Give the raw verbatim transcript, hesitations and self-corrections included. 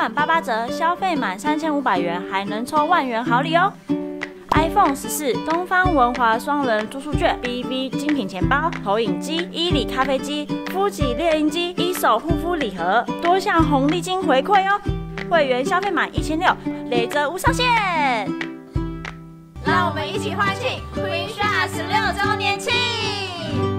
满八八折，消费满三千五百元还能抽万元好礼哦。iPhone 十四、东方文华双人住宿券、B V 精品钱包、投影机、伊里咖啡机、夫吉猎鹰机、一手护肤礼盒，多项红利金回馈哦。会员消费满一千六，累折无上限。 让我们一起欢庆 Queen Shark 十六周年庆！